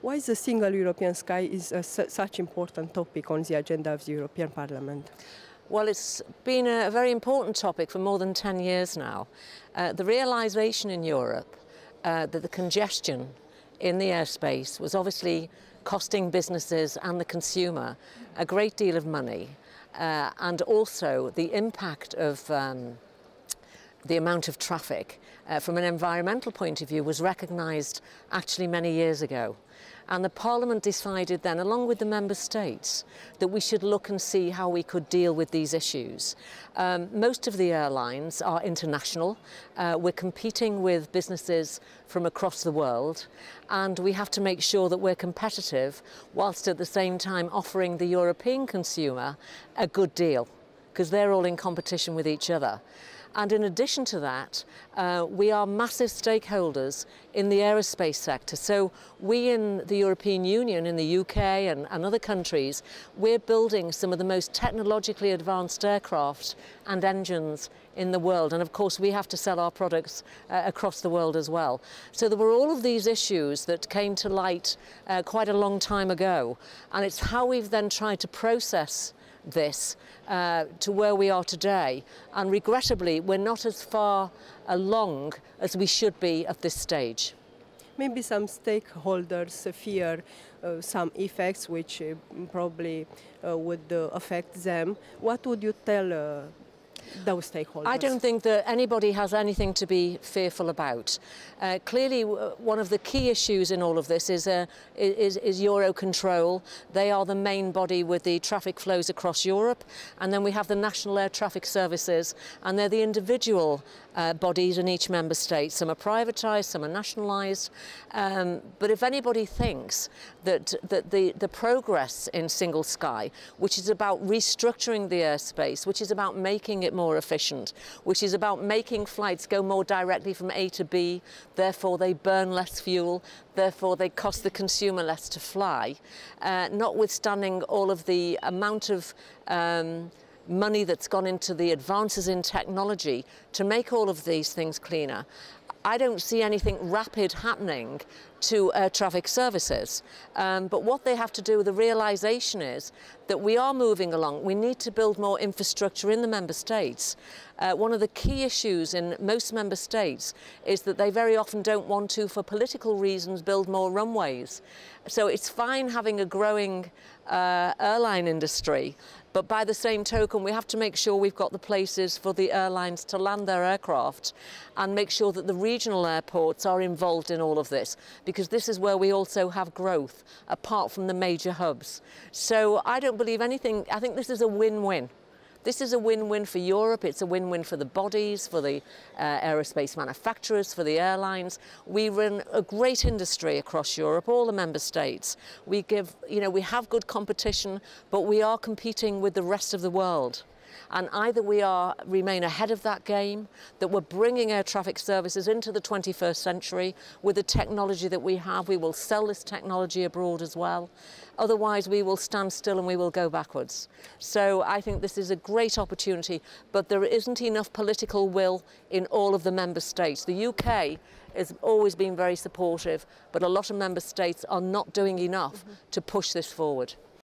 Why is the single European sky is such important topic on the agenda of the European Parliament? Well, it's been a very important topic for more than 10 years now. The realisation in Europe that the congestion in the airspace was obviously costing businesses and the consumer a great deal of money, and also the impact of the amount of traffic from an environmental point of view was recognised actually many years ago. And the Parliament decided then, along with the Member States, that we should look and see how we could deal with these issues. Most of the airlines are international. We're competing with businesses from across the world, and we have to make sure that we're competitive whilst at the same time offering the European consumer a good deal, because they're all in competition with each other. And in addition to that, we are massive stakeholders in the aerospace sector. So we in the European Union, in the UK and other countries, we're building some of the most technologically advanced aircraft and engines in the world. And of course, we have to sell our products across the world as well. So there were all of these issues that came to light quite a long time ago. And it's how we've then tried to process this to where we are today, and regrettably we're not as far along as we should be at this stage. Maybe some stakeholders fear some effects which probably would affect them. What would you tell those stakeholders? I don't think that anybody has anything to be fearful about. Clearly, one of the key issues in all of this is Eurocontrol. They are the main body with the traffic flows across Europe, and then we have the National Air Traffic Services, and they're the individual bodies in each member state. Some are privatised, some are nationalised. But if anybody thinks that the progress in Single Sky, which is about restructuring the airspace, which is about making it more efficient, which is about making flights go more directly from A to B, therefore they burn less fuel, therefore they cost the consumer less to fly, notwithstanding all of the amount of money that's gone into the advances in technology to make all of these things cleaner, I don't see anything rapid happening to air traffic services. But what they have to do, the realisation is that we are moving along. We need to build more infrastructure in the member states. One of the key issues in most member states is that they very often don't want to, for political reasons, build more runways. So it's fine having a growing airline industry, but by the same token, we have to make sure we've got the places for the airlines to land their aircraft and make sure that the regional airports are involved in all of this, because this is where we also have growth, apart from the major hubs. So I don't believe anything. I think this is a win-win. This is a win-win for Europe, it's a win-win for the bodies, for the aerospace manufacturers, for the airlines. We run a great industry across Europe, all the member states. We have good competition, but we are competing with the rest of the world. And either we remain ahead of that game, that we're bringing air traffic services into the 21st century with the technology that we have. We will sell this technology abroad as well. Otherwise, we will stand still and we will go backwards. So I think this is a great opportunity, but there isn't enough political will in all of the member states. The UK has always been very supportive, but a lot of member states are not doing enough to push this forward.